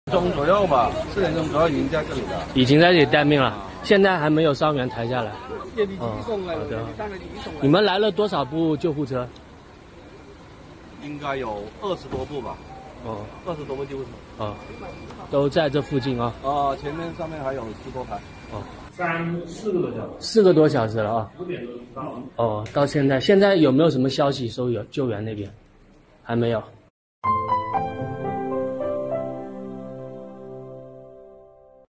钟左右吧，4点钟左右已经在这里了， 已经在这里待命了，现在还没有伤员抬下来。好的。你们来了多少部救护车？ 应该有20多部吧。 哦 ，20多部救护车。 哦，都在这附近啊。 前面上面还有10多台。 哦 4个多小 4 时。 个多小时了啊。 5点多到。 哦，到现在有没有什么消息收有救援那边？还没有。